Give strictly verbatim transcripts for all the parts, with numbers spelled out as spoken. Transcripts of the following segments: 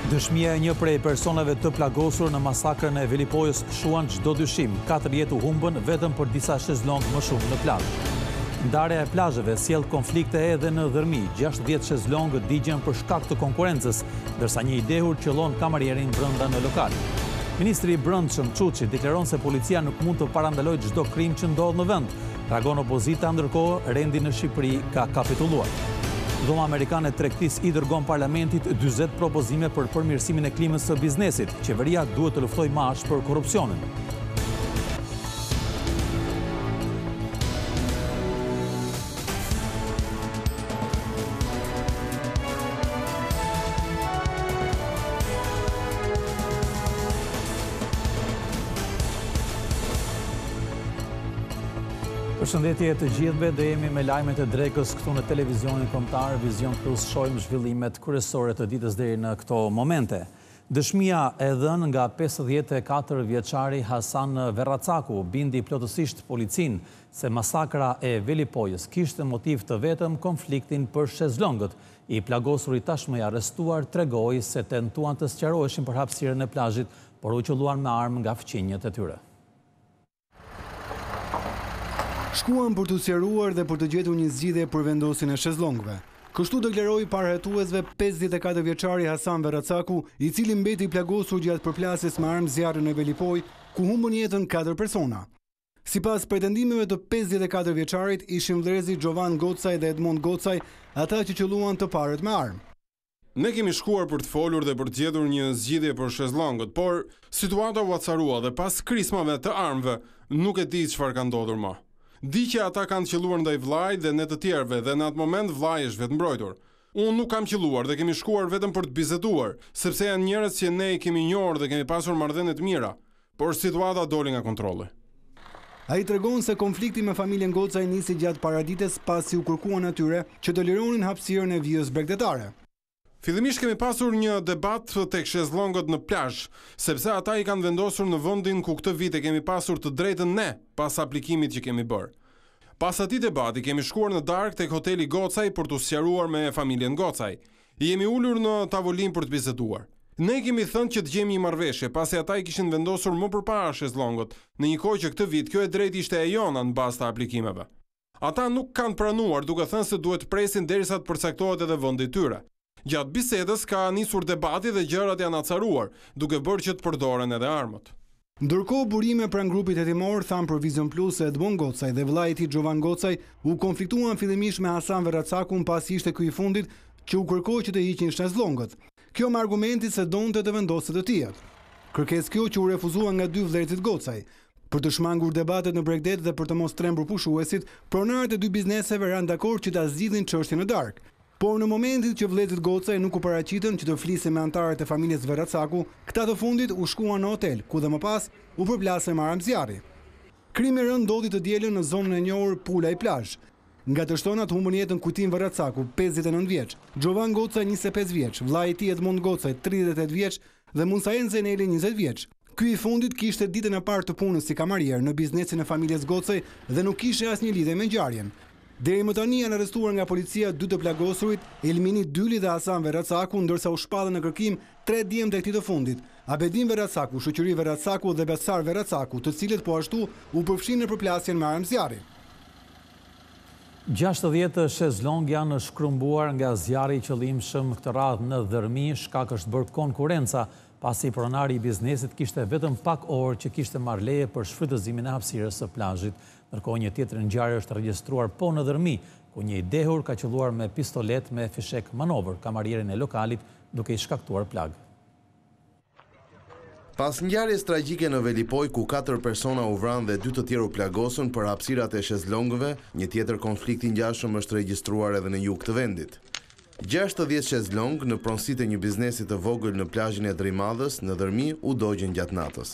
Dëshmia e një prej personave të plagosur në masakrën e Velipojës shuan çdo dyshim. Katër jetë u humbën vetëm për disa shezlong më shumë në plazh. Ndarja e plazheve sjell konflikte edhe në Dhërmi. gjashtëdhjetë shezlongë digjen për shkak të konkurrencës, ndërsa një i dehur qellon kamarierin brenda në lokal. Ministri i Brendshëm Çuçi deklaron se policia nuk mund të parandalojë çdo krim që ndodh në vend. Reagon opozita, ndërkohë rendi në Shqipëri ka kapitulluar. Dhoma Amerikane Tregtisë i dërgon parlamentit dyzet propozime për përmirësimin e klimës së biznesit. Qeveria duhet të luftojë më ashtë për korrupsionin. Përshëndetje të gjithëve, do jemi me lajmet e drekës këtu në televizionin kombëtar Vizion Plus. Shohim zhvillimet kryesore të ditës deri në këto momente. Dëshmia e dhënë nga pesëdhjetë e katër vjeçari Hasan Verracaku bindi plotësisht policinë se masakra e Velipojës kishte motiv të vetëm konfliktin për shezlongët. I plagosur i tashmë i arrestuar tregoi se tentuan të sqaroheshin për hapësirën e plazhit, por u qelluan me armë nga fqinjet e tyre. Shkuan për të sqaruar dhe për të gjetur një zgjidhje për vendosjen e shezlongëve. Kështu deklaroi parahetuesve pesëdhjetë e katër vjeçari Hasan Verracaku, i cili mbeti i plagosur gjatë përplasjes me armë zjarri në Velipoj, ku humbën jetën katër persona. Sipas pretendimeve të pesëdhjetë e katër vjeçarit, ishin vëllezëri Gjovan Gocaj dhe Edmond Gocaj, ata që qelluan të parët me armë. Ne kemi shkuar për të folur dhe për të gjetur një zgjidhje për shezlongët, por situata u acarua dhe pas krismave të armëve nuk e di çfarë ka ndodhur më. Di që ata kanë qelluar ndaj vllajt dhe ne të tjerëve dhe në atë moment vllai është vetë mbrojtur. Unë nuk kam qelluar dhe kemi shkuar vetëm për të biseduar, sepse janë njerëz që ne i kemi njohur dhe kemi pasur marrëdhënie të mira, por situata doli nga kontrolli. Ai tregon se konflikti me familjen Gocaj nisi gjatë paradites pasi u kërkuan atyre që të lironin hapësirën e vijës bregdetare. Fillimisht kemi pasur një debat tek shezllongët në plazh, sepse ata i kanë vendosur në vendin ku këtë vit e kemi pasur të drejtën ne pas aplikimit që kemi bërë. Pas atij debati kemi shkuar në darkë tek hoteli Gocaj për të sqaruar me familjen Gocaj. I jemi ulur në tavolinë për të biseduar. Ne kemi thënë që të gjejmë një marrëveshje, pasi ata i kishin vendosur më përpara shezllongët, në një kohë që këtë vit kjo e drejtë ishte e jona në bazë të aplikimeve. Ata nuk kanë pranuar, duke thënë se duhet të presin derisa të përcaktohet edhe vendi i tyre. Gjatë bisedës ka nisur debati dhe gjërat janë acaruar, duke bërë që të përdoren edhe armët. Ndërkohë burime pranë grupit hetimor thanë për Vizion Plus se Edmond Gocaj dhe vllai i tij Gjovan Gocaj u konfliktuan fillimisht me Hasan Verracakun pasi ishte ky i fundit që u kërkoi që të hiqin shezllongët. Kjo me argumentin se donte të vendoste të tjerë. Kërkesë kjo që u refuzua nga dy vëllezërit Gocaj. Për të shmangur debatet në Bregdet dhe për të mos trembur pushuesit, pronarët e dy bizneseve ranë dakord që ta zgjidhin çështjen në darkë. Por në momentin që vëllezërit Gocaj nuk u paraqitën që të flisin me anëtarët e familjes Verracaku, këta të fundit u shkuan në hotel, ku dhe më pas u përplasën me armë zjarri. Krimi i rënd ndodhi të dielën në zonën e njohur Pula i Plazh. Nga të shtonat humbën jetën Kujtim Verracaku, pesëdhjetë e nëntë vjeç, Gjovan Gocaj njëzet e pesë vjeç, vllai i tij Edmond Gocaj tridhjetë e tetë vjeç dhe Musaen Zeneli njëzet vjeç. Ky i fundit kishte ditën e parë të punës si kamarier në biznesin e familjes Gocaj dhe nuk kishte asnjë lidhje me ngjarjen. Deri më tani janë arrestuar nga policia dy të plagosurit, Elmini Dyli dhe Hasan Verracaku, ndërsa u shpallën në kërkim tre djemë të këtij të fundit. Abedin Verracaku, Shoqëri Verracaku dhe Besar Verracaku, të cilët po ashtu u përfshin në përplasjen me armë zjarri. gjashtëdhjetë shezlong janë shkrumbuar nga zjarri i qëllimshëm këtë radhë në Dhërmi, shkak është bërë konkurenca, pasi pronari i biznesit kishte vetëm pak orë që kishte marrë leje për shfrytëzimin e hapësirës së plazhit. Ndërkohë një tjetër ngjarje është regjistruar po në Dhërmi, ku një i dehur ka qelluar me pistolet me fishek manovër kamarierin e lokalit duke i shkaktuar plag. Pas ngjarjes tragjike në Velipoj, ku katër persona u vranë dhe dy të tjerë u plagosën për hapësirat e shezllongëve, një tjetër konflikt i ngjashëm është regjistruar edhe në jug të vendit. gjashtëdhjetë shezlong në pronësitë e një biznesi të vogël në plazhin e Drimadhës në Dhërmi u dogjën gjatë natës.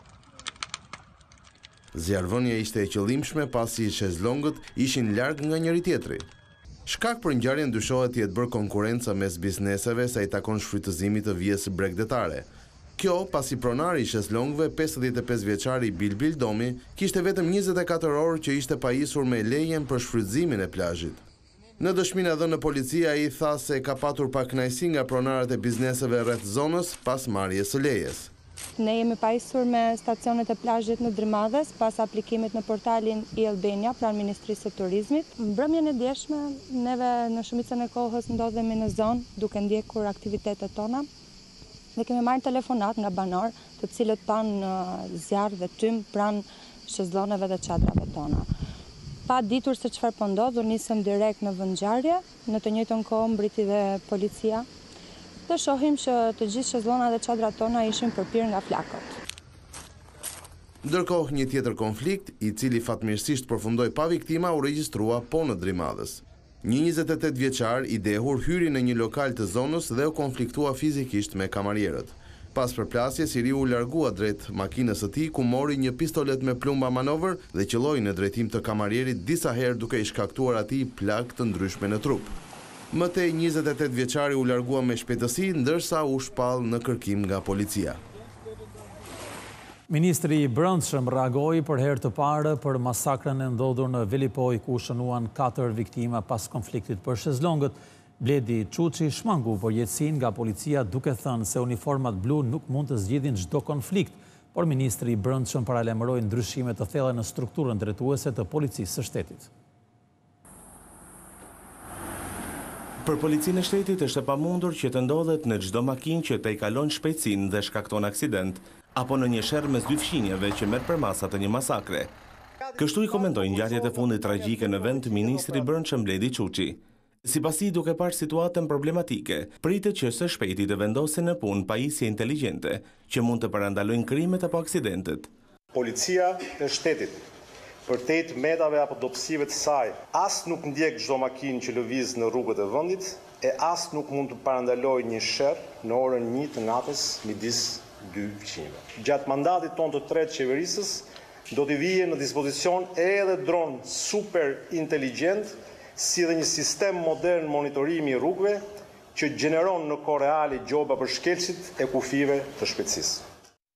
Zjarrvënia ishte e qëllimshme pasi shezllongët ishin larg nga njëri tjetri. Shkak për ngjarjen dyshohet të jetë bërë konkurrenca mes bizneseve sa i takon shfrytëzimit të vijës bregdetare. Kjo pasi pronari i shezllongëve, pesëdhjetë e pesë vjeçari Bilbil Domi, kishte vetëm njëzet e katër orë që ishte pajisur me lejen për shfrytëzimin e plazhit. Në dëshminë e dhënë policia, ai tha se ka patur pak kënaqësi nga pronarët e bizneseve rreth zonës pas marrjes së lejes. Ne jemi pajisur me stacionet e plazhit në Drimadhes pas aplikimit në portalin i Albania pranë Ministrisë së Turizmit. Mbrëmjen e djeshme, neve në shumicën e kohës ndodhemi në zonë duke ndjekur aktivitetet tona. Ne kemi marrë telefonat nga banor, të cilët panë zjarr dhe tym pranë shezlloneve dhe çadrave tona. Pa ditur se çfarë po ndodh, u nisëm direkt në vend ngjarje, në të njëjtën kohë mbriti dhe policia. Dhe shohim që të gjithë shezllonat dhe çadrat tona ishin përpir nga flakët. Ndërkohë, një tjetër konflikt, i cili fatmirësisht përfundoi pa viktima, u regjistrua po në Drimadhes. Një njëzet e tetë vjeçar i dehur hyri në një lokal të zonës dhe u konfliktua fizikisht me kamarierët. Pas përplasjes, i riu u largua drejt makinës së tij, ku mori një pistolet me plumba manovër dhe qelloi në drejtim të kamarierit disa herë duke i shkaktuar atij plagë të ndryshme në trup. Mëtej njëzet e tetë vjeçari u largua me shpejtësi, ndërsa u shpall në kërkim nga policia. Ministri i Brendshëm reagoi për herë të parë për masakrën e ndodhur në Velipoj, ku shënuan katër viktima pas konfliktit për shezlongët. Bledi Quçi shmangu përjetësinë nga policia duke thënë se uniformat blu nuk mund të zgjidhin çdo konflikt, por ministri i Brendshëm paralajmëroi ndryshime të thella në strukturën drejtuese të policisë së shtetit. Për policinë e shtetit është e pamundur që të ndodhet në çdo makinë që të i kalon shpejtësinë dhe shkakton aksident, apo në një sherr mes dy fqinjeve që merr përmasa të një masakre. Kështu i komentoi ngjarjet e fundit tragjike në vend ministri i Brendshëm Bledi Quçi. Sipas tij, duke parë situatën problematike, pritet që së shpejti të vendosen në punë pajisje inteligjente që mund të parandalojnë krimet apo aksidentet. Policia e shtetit, për te të metave apo dobësive të saj, as nuk ndjek çdo makinë që lëviz në rrugët e vendit, e as nuk mund të parandalojë një sherr në orën një të natës midis dy fqinjve. Gjatë mandatit ton të tretë qeverisës, do t'i vijë në dispozicion edhe dron super inteligjent, si dhe një sistem modern monitorimi i rrugëve që gjeneron në kohë reale gjoba për shkelësit e kufive të shpejtësisë.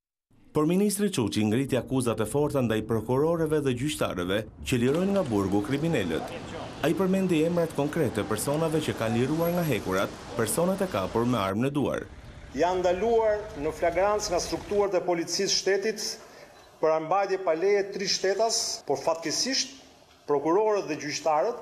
Por ministri Quçi ngriti akuzat e forta ndaj prokurorëve dhe gjyqtarëve që lirojnë nga burgu kriminalët. Ai përmendi emrat konkrete personave që kanë liruar nga hekurat, personat e kapur me armë në duar. Janë ndaluar në flagrancë nga strukturat e policisë shtetit për mbajtje pa leje tri shtetas, por fatkeqësisht prokurorët dhe gjyqtarët,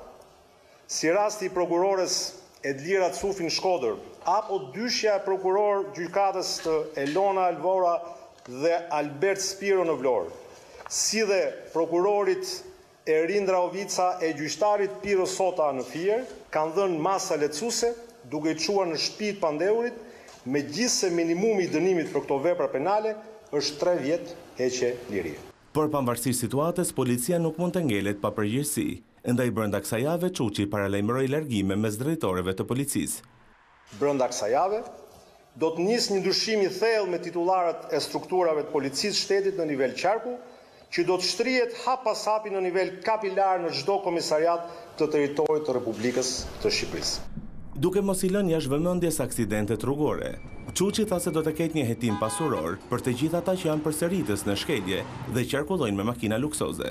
si rasti i prokurores Edlira Cufin Shkodër, apo dyshja e prokuror gjykatës të Elona Alvora dhe Albert Spiro në Vlorë, si dhe prokurorit Erindra Ovica e gjyqtarit Piro Sota në Fier, kanë dhënë masa lehtësuese duke i çuar në shtëpi të pandeurit, megjithse minimumi i dënimit për këto vepra penale është tre vjet heqje lirie. Por pavarësisht situatës, policia nuk mund të ngelet pa përgjegjësi. Ndaj brenda kësaj jave, Quçi paralajmëroi largime mes drejtorëve të policisë. Brenda kësaj jave do të nisë një ndryshim i thellë me titullarët e strukturave të policisë shtetit në nivel qarku, që do të shtrihet hap pas hapi në nivel kapilar në çdo komisariat të territorit të Republikës të Shqipërisë. Duke mos i lënë jashtë vëmendjes aksidentet rrugore, Quçi tha se do të ketë një hetim pasuror për të gjithë ata që janë përsëritës në shkelje dhe qarkullojnë me makina luksoze.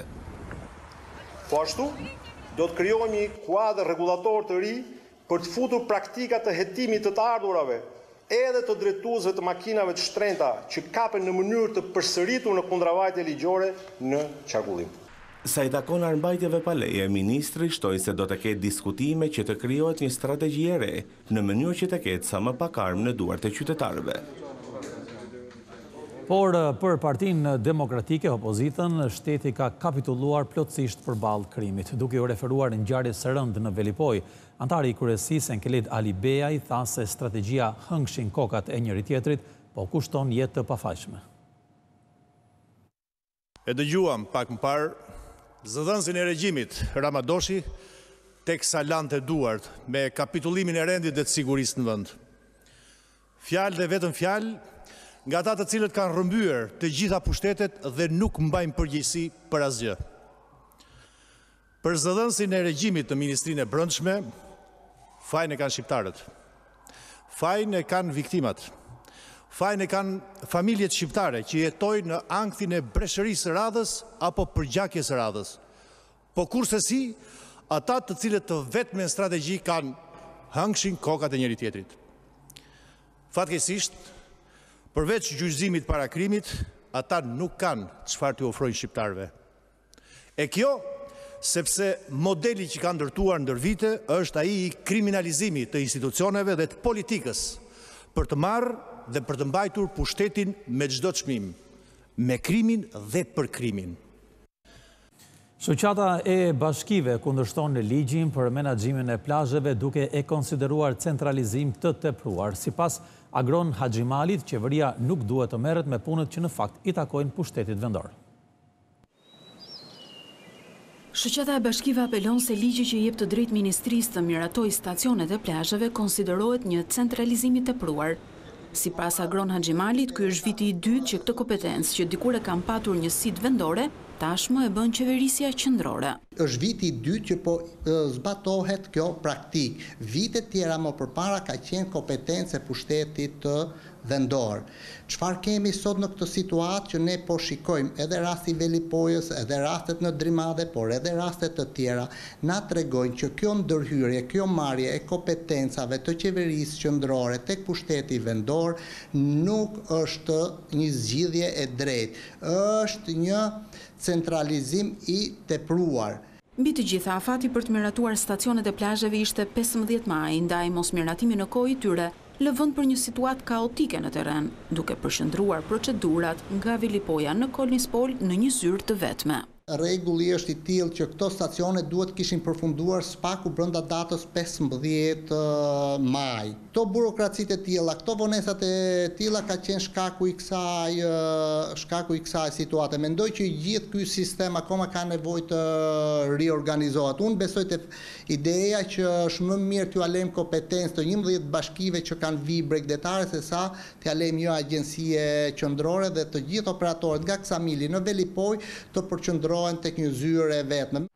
Po ashtu, do të krijohej një kuadër rregullator të ri për të futur praktika të hetimit të të ardhurave, edhe të drejtuesve të makinave të shtrenjta që kapen në mënyrë të përsëritur në kundravajtje ligjore në qarkullim. Sa i takon armbajtjeve pa leje, ministri shtoi se do të ketë diskutime që të krijohet një strategji e re në mënyrë që të ketë sa më pak armë në duart e qytetarëve. Por për Partinë Demokratike, opozitën, shteti ka kapitulluar plotësisht përballë krimit. Duke u referuar në ngjarjes së rëndë në Velipoj, antari i kryesisë Enkeled Ali Beaj tha se strategjia hëngshin kokat e njëri tjetrit, po kushton jetë të pafajshme. E dëgjuam pak më parë zëdhënësin e regjimit Ramadoshi teksa lante duart me kapitullimin e rendit dhe të sigurisë në vend. Fjalë dhe vetëm fjalë nga ata të cilët kanë rrëmbyer të gjitha pushtetet dhe nuk mbajnë përgjegjësi për asgjë. Për zëdhënësin e regjimit të Ministrinë e Brendshme, fajin e kanë shqiptarët. Fajin e kanë viktimat. Fajin e kanë familjet shqiptare që jetojnë në ankthin e breshërisë së radhës apo përgjakjes së radhës. Po kurse si, ata të cilët të vetme në strategji kanë hëngshin kokat e njëri tjetrit. Fatkeqësisht, përveç gjyqëzimit para krimit, ata nuk kanë çfarë t'i ofrojnë shqiptarëve. E kjo, sepse modeli që ka ndërtuar ndër vite është ai i kriminalizimit të institucioneve dhe të politikës për të marrë dhe për të mbajtur pushtetin me çdo çmim, me krimin dhe për krimin. Shoqata e bashkive kundërshton ligjin për menaxhimin e plazheve duke e konsideruar centralizim të tepruar. Sipas Agron Haxhimalit, qeveria nuk duhet të merret me punët që në fakt i takojnë pushtetit vendor. Shoqata e bashkive apelon se ligji që jep të drejtë ministrisë të miratoj stacionet e plazheve konsiderohet një centralizim i tepruar. Sipas Agron Haxhimalit, ky është viti i dytë që këtë kompetencë që dikur e kanë patur njësitë vendore, tashmë e bën qeverisja qendrore. Është viti i dytë që po zbatohet kjo praktik. Vitet tjera më përpara ka qenë kompetencë e pushtetit të vendor. Çfarë kemi sot në këtë situatë që ne po shikojmë edhe rasti Velipojës, edhe rastet në Drimade, por edhe rastet të tjera, na tregojnë që kjo ndërhyrje, kjo marrje e kompetencave të qeverisë qendrore tek pushteti vendor nuk është një zgjidhje e drejtë, është një centralizim i tepruar. Mbi të gjitha, afati për të miratuar stacionet e plazheve ishte pesëmbëdhjetë maj, ndaj mosmiratimi në kohë i tyre lë vend për një situatë kaotike në terren, duke përshëndruar procedurat nga Vilipoja në Kolnispol në një zyrë të vetme. Rregulli është i tillë që këto stacione duhet kishin përfunduar spaku brenda datës pesëmbëdhjetë maj. Këto burokracitë e tilla, këto vonesat e tilla ka qenë shkaku i kësaj shkaku i kësaj situate. Mendoj që gjithë ky sistem akoma ka nevojë të riorganizohet. Unë besoj te ideja që është më mirë t'ju alejmë kompetencë të njëmbëdhjetë bashkive që kanë vi bregdetare se sa t'ja alejmë jo agjencie qendrore dhe të gjithë operatorët nga Ksamili në Velipoj të përqendrohen tek një zyrë e vetme.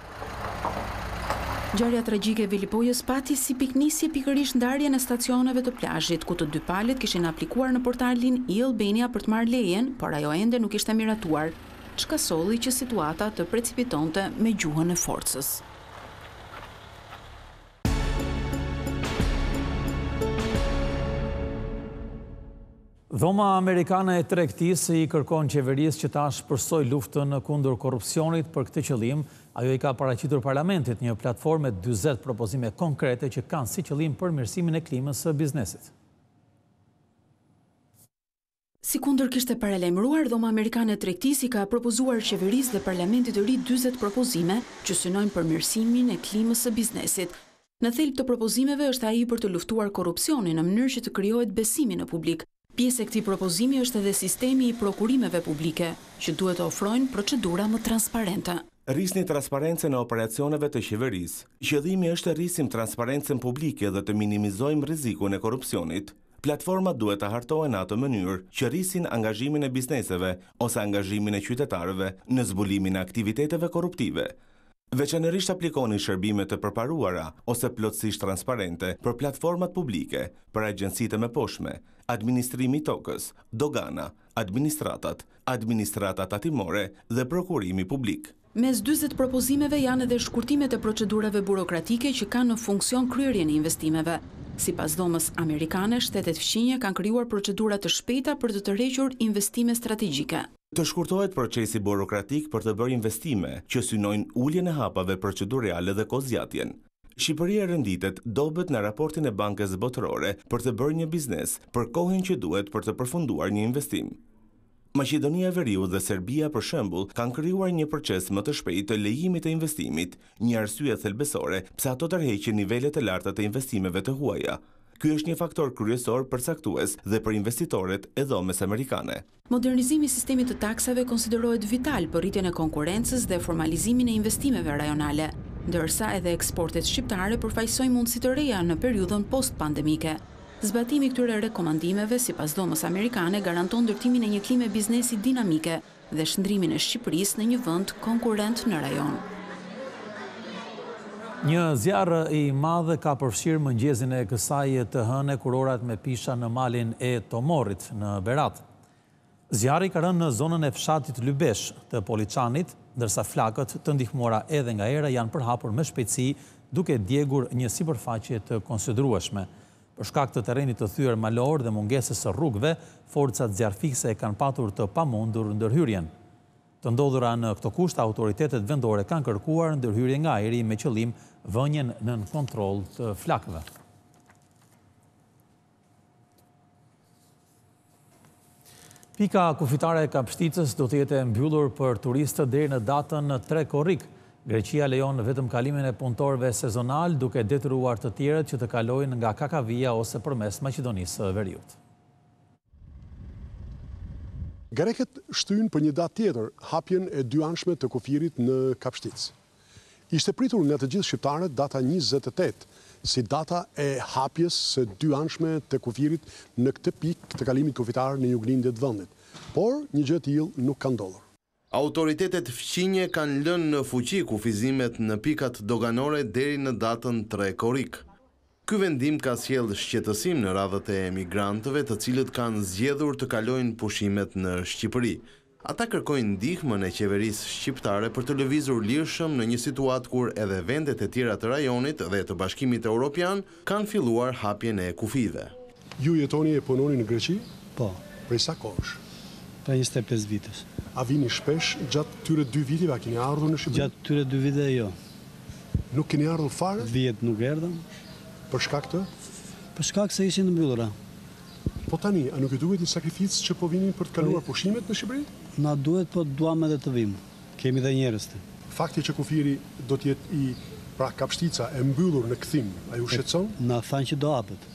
Ngjarja tragjike e Velipojës pati si piknisje pikërisht ndarjen e stacioneve të plazhit, ku të dy palët kishin aplikuar në portalin i Albania për të marrë lejen, por ajo ende nuk ishte miratuar, çka solli që situata të precipitonte me gjuhën e forcës. Dhoma amerikane e tregtisë i kërkon qeverisë që ta shpërsoj luftën kundër korrupsionit. Për këtë qëllim, ajo i ka paraqitur parlamentit një platformë me dyzet propozime konkrete që kanë si qëllim përmirësimin e klimës së biznesit. Si kundër kishte paralajmëruar, dhoma amerikane e tregtisë i ka propozuar qeverisë dhe parlamentit të ri dyzet propozime që synojnë përmirësimin e klimës së biznesit. Në thelb të propozimeve është ai për të luftuar korrupsionin në mënyrë që të krijohet besimi në publik. Pjesë e këtij propozimi është edhe sistemi i prokurimeve publike, që duhet të ofrojnë procedura më transparente. Rrisni transparencën e operacioneve të qeverisë. Qëllimi është të rrisim transparencën publike dhe të minimizojmë rrezikun e korrupsionit. Platformat duhet të hartohen në atë mënyrë që rrisin angazhimin e bizneseve ose angazhimin e qytetarëve në zbulimin e aktiviteteve korruptive. Veçanërisht aplikoni shërbime të përparuara ose plotësisht transparente për platformat publike, për agjencitë me poshme, administrimi i tokës, dogana, administratat, administratat tatimore dhe prokurimi publik. Mes dyzet propozimeve janë edhe shkurtimet e procedurave burokratike që kanë në funksion kryerjen e investimeve. Sipas dhomës amerikane, shtetet fqinje kanë krijuar procedura të shpejta për të tërhequr investime strategjike. Të shkurtohet procesi burokratik për të bërë investime që synojnë uljen e hapave procedurale dhe kozjatjen. Shqipëria renditet dobët në raportin e Bankës Botërore për të bërë një biznes për kohën që duhet për të përfunduar një investim. Maqedonia e Veriut dhe Serbia, për shembull, kanë krijuar një proces më të shpejtë të lejimit të investimit, një arsye thelbësore pse ato tërheqin nivelet e larta të investimeve të huaja. Ky është një faktor kryesor përcaktues dhe për investitorët e dhomës amerikane. Modernizimi i sistemit të taksave konsiderohet vital për rritjen e konkurrencës dhe formalizimin e investimeve rajonale, ndërsa edhe eksportet shqiptare përfaqësojnë mundësi të reja në periudhën post-pandemike. Zbatimi i këtyre rekomandimeve, sipas dhomës amerikane, garanton ndërtimin e një klime biznesi dinamike dhe shndrimin e Shqipërisë në një vend konkurrent në rajon. Një zjarë i madhe ka përfshirë mëngjesin e kësaj të hëne kurorat me pisha në malin e Tomorit në Berat. Zjarri ka rënë në zonën e fshatit Lybesh të Poliçanit, ndërsa flakët të ndihmora edhe nga era janë përhapur me shpejtësi duke djegur një sipërfaqe të konsiderueshme. Për shkak të terrenit të thyer malor dhe mungesës së rrugëve, forcat zjarfikse e kanë patur të pamundur ndërhyrjen. Të ndodhura në këto kushte, autoritetet vendore kanë kërkuar ndërhyrje nga ajri me qëllim vënien nën kontroll të flakëve. Pika kufitare e Kapshticës do të jetë e mbyllur për turistët deri në datën tre korrik. Greqia lejon vetëm kalimin e punëtorëve sezonal, duke detyruar të tjerët që të kalojnë nga Kakavia ose përmes Maqedonisë së Veriut. Grekët shtyjnë për një datë tjetër hapjen e dy anshme të kufirit në Kapshticë. Ishte pritur nga të gjithë shqiptarët data njëzet e tetë, si data e hapjes së dy anshme të kufirit në këtë pikë të kalimit kufitar në juglindje të vendit. Por një gjë e tillë nuk ka ndodhur. Autoritetet fqinje kanë lënë në fuqi kufizimet në pikat doganore deri në datën tre korrik. Ky vendim ka sjellë shqetësim në radhët e emigrantëve të cilët kanë zgjedhur të kalojnë pushimet në Shqipëri. Ata kërkojnë ndihmën e qeverisë shqiptare për të lëvizur lirshëm në një situatë kur edhe vendet e tjera të rajonit dhe të Bashkimit Evropian kanë filluar hapjen e kufive. Ju jetoni e punoni në Greqi? Po. Prej sa kohësh? Prej njëzet e pesë vitesh. A vini shpesh gjatë tyre dy viteve, a keni ardhur në Shqipëri? Gjatë tyre dy viteve jo. Nuk keni ardhur fare? Vjet nuk erdhëm. Për shkak të? Për shkak se ishin të mbyllura. Po tani, a nuk ju duhet një sakrificë që po vinin për të kaluar pushimet në Shqipëri? Na duhet, po duam edhe të vim. Kemi dhe njerëz të. Fakti që kufiri do të jetë i pra Kapshtica e mbyllur në kthim, a ju shqetëson? Na thanë që do hapet.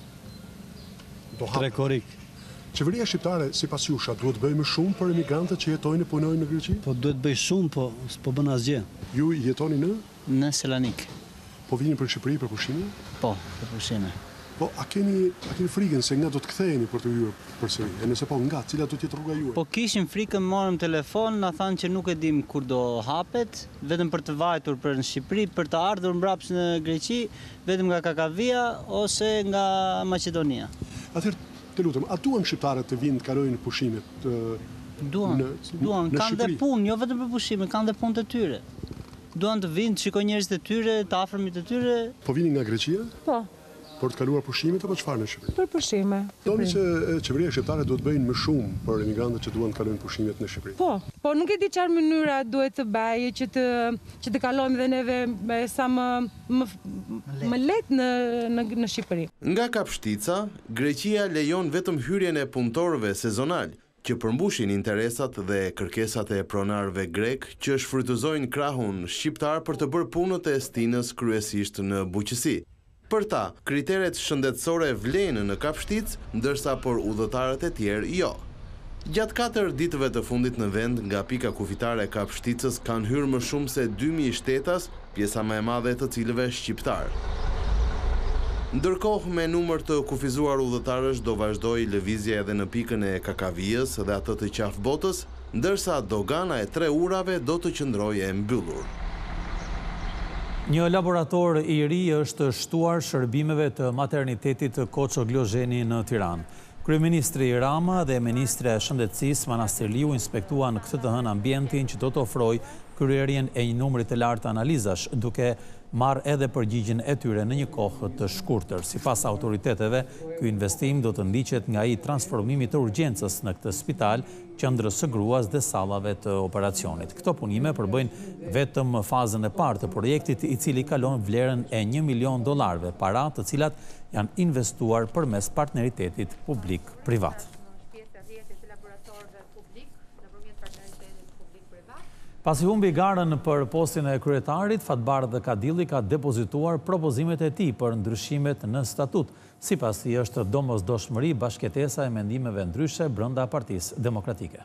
Do hapet. Tre korrik. Qeveria shqiptare, sipas jush, duhet bëjë më shumë për emigrantët që jetojnë e punojnë në Greqi? Po duhet bëj shumë, po s'po bën asgjë. Ju jetoni në? Në Selanik. Po vini për Shqipëri për pushime? Po, për pushime. Po a keni a keni frikën se nga do të ktheheni për të hyrë përsëri? E nëse po nga, cila do të jetë rruga juaj? Po kishim frikën, morëm telefon, na thanë që nuk e dim kur do hapet, vetëm për të vajtur për në Shqipëri, për të ardhur mbrapsht në Greqi, vetëm nga Kakavia ose nga Maqedonia. Atëherë, të lutem, a duan shqiptarët të vinë të kalojnë pushimet? Duan, duan, kanë dhe punë, jo vetëm për pushime, kanë dhe punë të tyre. Duan të vinë, të shikojnë njerëzit e tyre, të afërmit e tyre. Po vini nga Greqia? Po. Për të kaluar pushimet apo çfarë në Shqipëri? Për pushime. Doni që qeveria shqiptare duhet bëjnë më shumë për emigrantët që duan të kalojnë pushimet në Shqipëri. Po, po nuk e di çfarë mënyra duhet të bëjë që të që të kalojmë dhe neve me sa më më, më lehtë në, në në Shqipëri. Nga Kapshtica, Greqia lejon vetëm hyrjen e punëtorëve sezonal, që përmbushin interesat dhe kërkesat e pronarëve grek që shfrytëzojnë krahun shqiptar për të bërë punët e stinës kryesisht në bujqësi. Për ta, kriteret shëndetësore vlenë në Kapshticë, ndërsa për udhëtarët e tjerë jo. Gjatë katër ditëve të fundit në vend, nga pika kufitare e Kapshticës kanë hyrë më shumë se dy mijë shtetas, pjesa më e madhe të cilëve shqiptar. Ndërkohë, me numër të kufizuar udhëtarësh do vazhdoj lëvizja edhe në pikën e Kakavijës dhe atë të qafbotës, ndërsa dogana e tre urave do të qëndrojë e mbyllur. Një laborator i ri është shtuar shërbimeve të maternitetit të Qershor në Tiranë. Kryeministri Rama dhe Ministri e Shëndetësisë Manastirliu inspektuan këtë të hënë ambientin që do të ofrojë kryerjen e një numri të lartë analizash, duke marrë edhe përgjigjen e tyre në një kohë të shkurtër. Sipas autoriteteve, ky investim do të ndiqet nga i transformimi të urgjencës në këtë spital, qendrës së gruas dhe sallave të operacionit. Këto punime përbëjnë vetëm fazën e parë të projektit, i cili kalon vlerën e një milion dollarëve, para të cilat janë investuar përmes partneritetit publik-privat. Pasi humbi garën për postin e kryetarit, Fatbardh Kadilli ka depozituar propozimet e tij për ndryshimet në statut. Sipas tij është domosdoshmëri bashkëtesa e mendimeve ndryshe brenda Partisë Demokratike.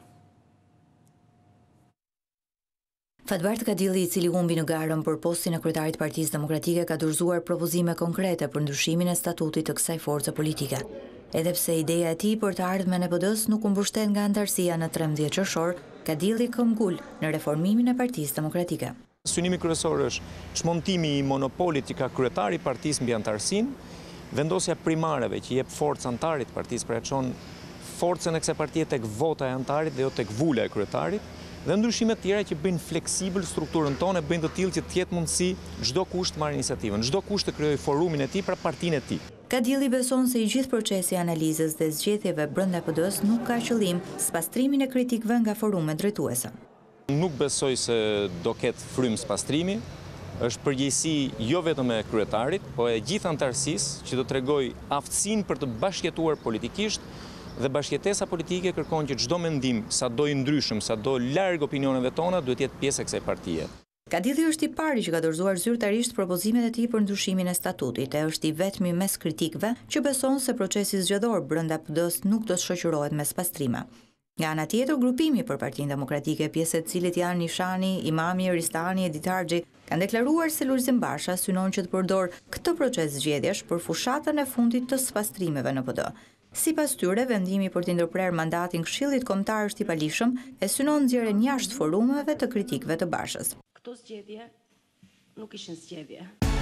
Fatbardh Kadilli, i cili humbi në garën për postin e kryetarit të Partisë Demokratike, ka dorëzuar propozime konkrete për ndryshimin e statutit të kësaj force politike. Edhe pse ideja e tij për të ardhmen e P D-s nuk u mbështet nga antarësia në trembëdhjetë qershor, Kadilli këmbgul në reformimin e Partisë Demokratike. Synimi kryesor është çmontimi i monopolit që ka kryetari i partisë mbi antarësinë, vendosja primareve që jep forcë antarit partisë, pra çon forcën e kësaj partie tek vota e antarit dhe jo tek vula e kryetarit, dhe ndryshimet tjera që bëjnë fleksibël strukturën tonë, bëjnë të tillë që të ketë mundësi çdo kusht marrë iniciativën, çdo kusht të krijojë forumin e tij pra partinë e tij. Kadilli beson se i gjithë procesi i analizës dhe zgjedhjeve brenda P D-s nuk ka qëllim spastrimin e kritikëve nga forumet drejtuese. Nuk besoj se do ketë frym spastrimi, është përgjegjësi jo vetëm e kryetarit, po e gjithë antarësisë që do t'rregojë aftësinë për të bashkëjetuar politikisht. Dhe bashkëjetesa politike kërkon që çdo mendim, sado i ndryshëm, sado larg opinioneve tona, duhet jetë pjesë e kësaj partie. Kadilli është i pari që ka dorëzuar zyrtarisht propozimet e tij për ndryshimin e statutit e është i vetmi mes kritikëve që beson se procesi zgjedhor brenda P D-s nuk do të shoqërohet me spastrime. Nga ana tjetër, grupimi për Partinë Demokratike, pjesë e cilit janë Nishani, Imami, Ristani e Ditarxhi, kanë deklaruar se Lulzim Basha synon që të përdor këtë proces zgjedhjesh për fushatën e fundit të spastrimeve në P D. Sipas tyre, vendimi për të ndërprerë mandatin Këshillit Kombëtar është i palishëm e synon nxjerrjen jashtë forumeve të kritikëve të Bashës. Këto zgjedhje nuk ishin zgjedhje.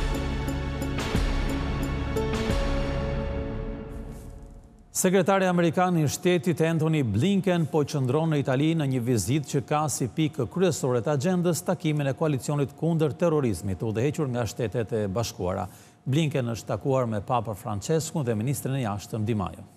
Sekretari Amerikan i Shtetit Antony Blinken po qëndron në Itali në një vizitë që ka si pikë kryesore të agjendës takimin e koalicionit kundër terrorizmit, udhëhequr nga Shtetet e Bashkuara. Blinken është takuar me Papa Franceskun dhe ministrin e jashtëm Di Maio.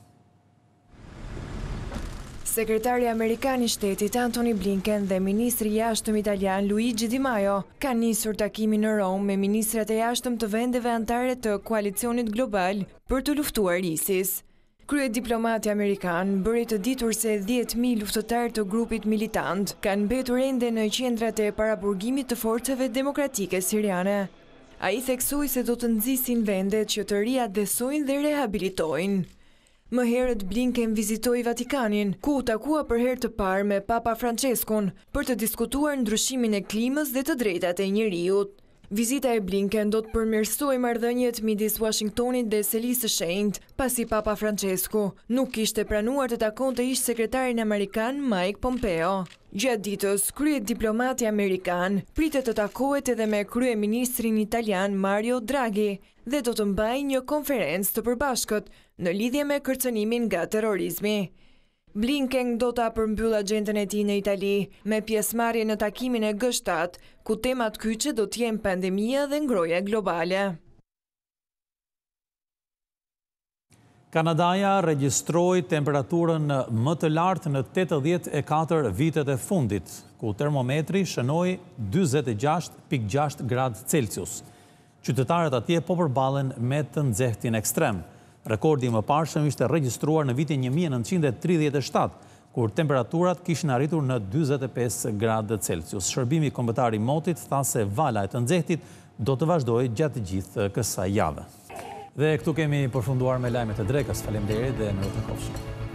Sekretari Amerikan i Shtetit Antony Blinken dhe ministri i jashtëm italian Luigi Di Maio kanë nisur takimin në Rom me ministrat e jashtëm të vendeve anëtare të koalicionit global për të luftuar ISIS. Kryediplomati amerikan bëri të ditur se dhjetë mijë luftëtar të grupit militant kanë mbetur ende në qendrat e paraburgimit të forcave demokratike siriane. Ai theksoi se do të nxisin vendet që të riadhesojnë dhe rehabilitojnë. Më herët Blinken vizitoi Vatikanin, ku u takua për herë të parë me Papa Franceskun për të diskutuar ndryshimin e klimës dhe të drejtat e njeriut. Vizita e Blinken do të përmirësojë marrëdhëniet midis Washingtonit dhe Selisë së Shenjtë, pasi Papa Francesku nuk kishte pranuar të takonte ish sekretarin amerikan Mike Pompeo. Gjatë ditës, kryediplomati amerikan pritet të takohet edhe me kryeministrin italian Mario Draghi dhe do të mbajë një konferencë të përbashkët në lidhje me kërcënimin nga terrorizmi. Blinken do ta përmbyll agjendën e tij në Itali me pjesëmarrje në takimin e G shtat, ku temat kyçe do të jenë pandemia dhe ngroja globale. Kanadaja regjistroi temperaturën më të lartë në tetëdhjetë e katër vitet e fundit, ku termometri shënoi dyzet e gjashtë pikë gjashtë gradë Celsius. Qytetarët atje po përballen me të nxehtin ekstrem. Rekordi më parshëm ishte regjistruar në vitin një mijë e nëntëqind e tridhjetë e shtatë, kur temperaturat kishin arritur në dyzet e pesë gradë Celsius. Shërbimi kombëtar i motit tha se vala e të nxehtit do të vazhdojë gjatë gjithë kësaj jave. Dhe këtu kemi përfunduar me lajmet e drekës. Faleminderit dhe mirë të takofshim.